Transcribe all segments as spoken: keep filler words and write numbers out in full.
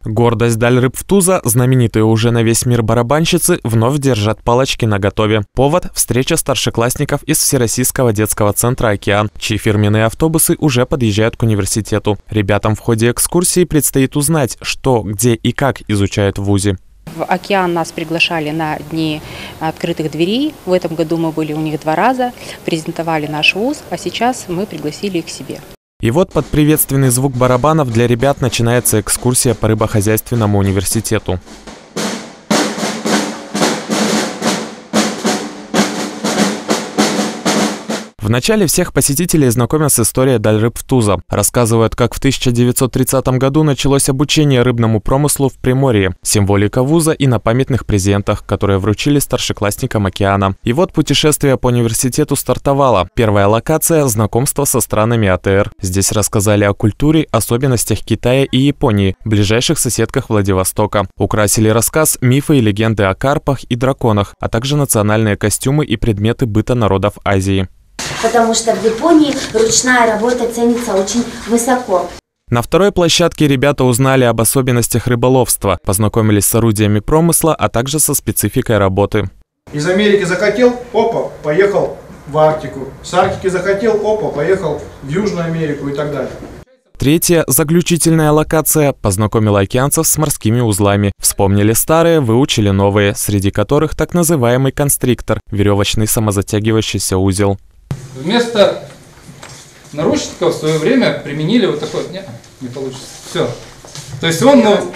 Гордость Дальрыбвтуза, знаменитые уже на весь мир барабанщицы, вновь держат палочки наготове. Повод – встреча старшеклассников из Всероссийского детского центра «Океан», чьи фирменные автобусы уже подъезжают к университету. Ребятам в ходе экскурсии предстоит узнать, что, где и как изучают в вузе. В «Океан» нас приглашали на дни открытых дверей. В этом году мы были у них два раза, презентовали наш вуз, а сейчас мы пригласили их к себе. И вот под приветственный звук барабанов для ребят начинается экскурсия по рыбохозяйственному университету. Вначале всех посетителей знакомят с историей Дальрыбвтуза. Рассказывают, как в тысяча девятьсот тридцатом году началось обучение рыбному промыслу в Приморье, символика вуза и на памятных презентах, которые вручили старшеклассникам «Океана». И вот путешествие по университету стартовало. Первая локация – знакомство со странами А Тэ Эр. Здесь рассказали о культуре, особенностях Китая и Японии, ближайших соседках Владивостока. Украсили рассказ мифы и легенды о карпах и драконах, а также национальные костюмы и предметы быта народов Азии. Потому что в Японии ручная работа ценится очень высоко. На второй площадке ребята узнали об особенностях рыболовства, познакомились с орудиями промысла, а также со спецификой работы. Из Америки захотел, опа, поехал в Арктику. С Арктики захотел, опа, поехал в Южную Америку и так далее. Третья, заключительная локация, познакомила океанцев с морскими узлами. Вспомнили старые, выучили новые, среди которых так называемый констриктор – веревочный самозатягивающийся узел. Вместо наручников в свое время применили вот такой. Не, не получится. Все. То есть он... Ну...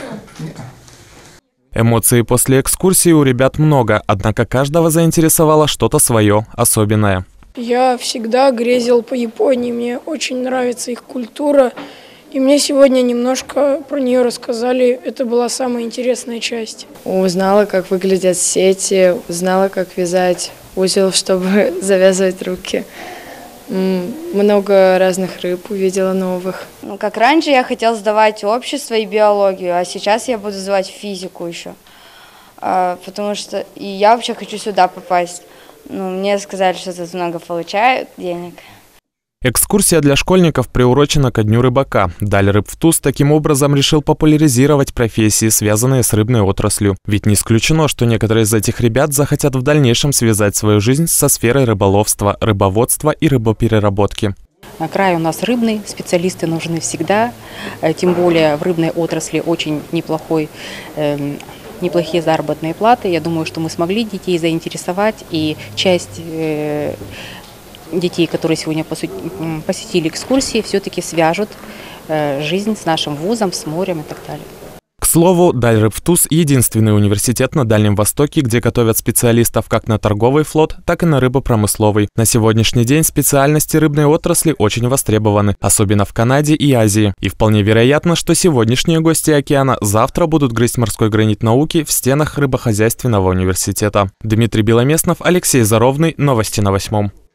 Эмоций после экскурсии у ребят много, однако каждого заинтересовало что-то свое, особенное. Я всегда грезил по Японии, мне очень нравится их культура. И мне сегодня немножко про нее рассказали, это была самая интересная часть. Узнала, как выглядят сети, узнала, как вязать узел, чтобы завязывать руки. Много разных рыб увидела новых. Ну, как раньше я хотела сдавать общество и биологию, а сейчас я буду сдавать физику еще. А, потому что и я вообще хочу сюда попасть. Ну, мне сказали, что тут много получают денег. Экскурсия для школьников приурочена ко Дню рыбака. Дальрыбвтуз таким образом решил популяризировать профессии, связанные с рыбной отраслью. Ведь не исключено, что некоторые из этих ребят захотят в дальнейшем связать свою жизнь со сферой рыболовства, рыбоводства и рыбопереработки. Край у нас рыбный, специалисты нужны всегда, тем более в рыбной отрасли очень неплохой, э, неплохие заработные платы. Я думаю, что мы смогли детей заинтересовать, и часть э, детей, которые сегодня посетили экскурсии, все-таки свяжут э, жизнь с нашим вузом, с морем и так далее. К слову, Дальрыбвтуз – единственный университет на Дальнем Востоке, где готовят специалистов как на торговый флот, так и на рыбопромысловый. На сегодняшний день специальности рыбной отрасли очень востребованы, особенно в Канаде и Азии. И вполне вероятно, что сегодняшние гости «Океана» завтра будут грызть морской гранит науки в стенах рыбохозяйственного университета. Дмитрий Беломеснов, Алексей Заровный. Новости на восьмом.